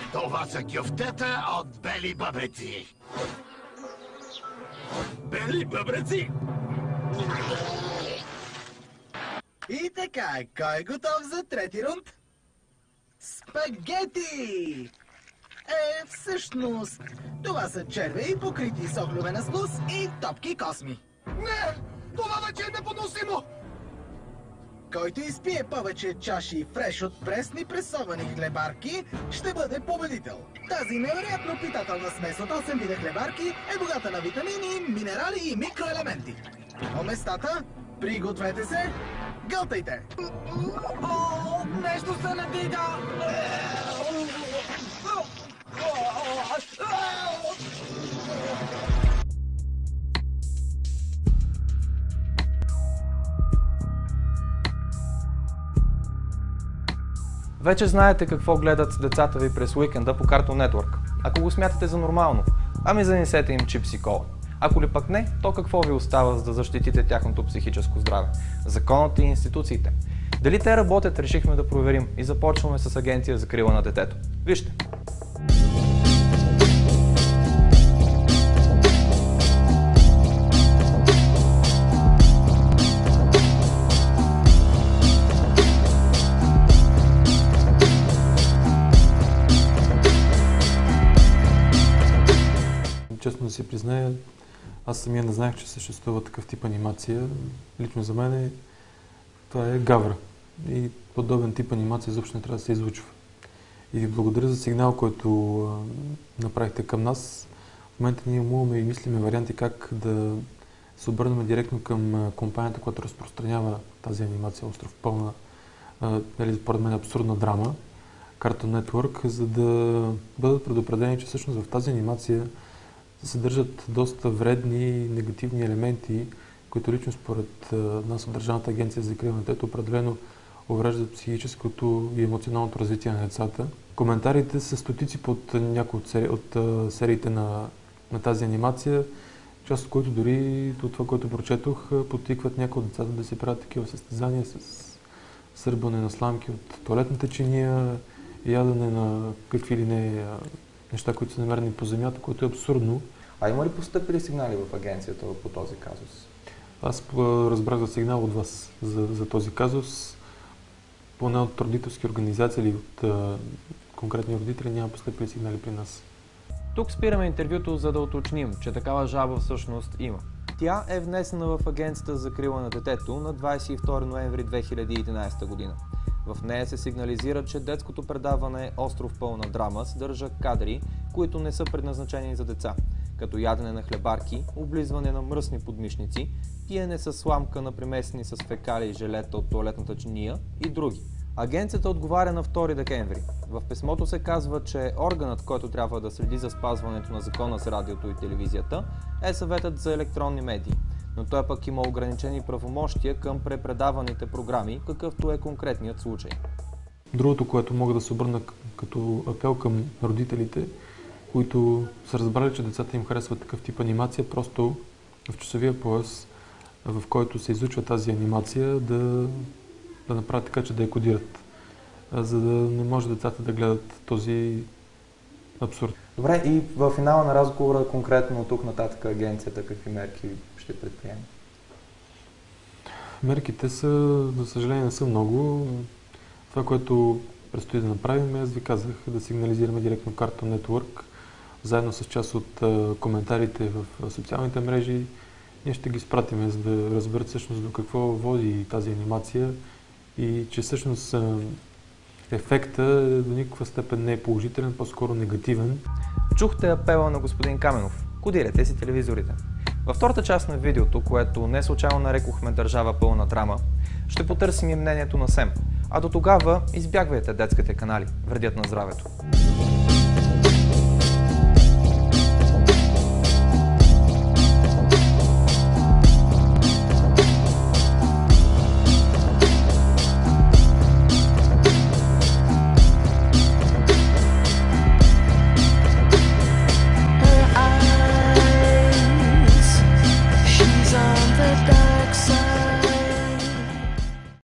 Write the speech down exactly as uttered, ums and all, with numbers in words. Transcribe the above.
Това са кюфтета от бели бъбреци. Бели бъбреци? И така, кой е готов за трети рунд? Спагети! Е, всъщност, това са червеи, покрити с охлювена слуз и топки косми. Не! Това вече е непоносимо! Който изпие повече чаши фреш от пресни пресовани хлебарки, ще бъде победител. Тази невероятно питателна смес от осем вида хлебарки е богата на витамини, минерали и микроелементи. По местата, пригответе се, гълтайте! О, нещо се надига! Вече знаете какво гледат децата ви през уикенда по Cartoon Network. Ако го смятате за нормално, ами занесете им чипс и кола. Ако ли пък не, то какво ви остава, за да защитите тяхното психическо здраве? Законът и институциите. Дали те работят, решихме да проверим и започваме с Агенция за закрила на детето. Вижте! Честно да си призная, аз самия не знаех, че съществува такъв тип анимация. Лично за мен е, това е гавра. И подобен тип анимация изобщо не трябва да се излучва. И ви благодаря за сигнал, който а, направихте към нас. В момента ние умуваме и мислиме варианти как да се обърнем директно към компанията, която разпространява тази анимация Остров пълна, а, нали, според мен абсурдна драма, Cartoon Network, за да бъдат предупредени, че всъщност в тази анимация се съдържат доста вредни и негативни елементи, които лично според нас от Държавната агенция за закрила на детето определено увреждат психическото и емоционалното развитие на децата. Коментарите са стотици под някои от, сери... от сериите на, на тази анимация, част от които дори от това, което прочетох, подтикват някои от децата да се правят такива състезания с сърбане на сламки от тоалетната чиния, ядене на какви ли не неща, които са намерени по земята, което е абсурдно. А има ли постъпили сигнали в агенцията по този казус? Аз разбрах за сигнал от вас за, за този казус. Поне от родителски организации или от а, конкретни родители няма постъпили сигнали при нас. Тук спираме интервюто, за да уточним, че такава жалба всъщност има. Тя е внесена в Агенцията за закрила на детето на двадесет и втори ноември две хиляди и единадесета година. В нея се сигнализира, че детското предаване Остров пълна драма съдържа кадри, които не са предназначени за деца, като ядене на хлебарки, облизване на мръсни подмишници, пиене с сламка на примесени с фекали и желета от тоалетната чиния и други. Агенцията отговаря на втори декември. В писмото се казва, че органът, който трябва да следи за спазването на закона за радиото и телевизията, е Съветът за електронни медии. Но той пък има ограничени правомощия към препредаваните програми, какъвто е конкретният случай. Другото, което мога да се обърна като апел към родителите, които са разбрали, че децата им харесват такъв тип анимация, просто в часовия пояс, в който се изучва тази анимация, да, да направят така, че да я кодират, за да не може децата да гледат този абсурд. Добре, и в финала на разговора, конкретно от тук нататък агенцията, какви мерки ще предприеме? Мерките са, за съжаление, не са много. Това, което предстои да направим, аз ви казах, да сигнализираме директно Cartoon Network, заедно с част от а, коментарите в социалните мрежи. Ние ще ги спратиме, за да разберат всъщност до какво води тази анимация и че всъщност а, ефекта до никаква степен не е положителен, по-скоро негативен. Чухте апела на господин Каменов. Кодирайте си телевизорите. Във втората част на видеото, което не случайно нарекохме Държава пълна драма, ще потърсим и мнението на СЕМ. А до тогава избягвайте детските канали, вредят на здравето.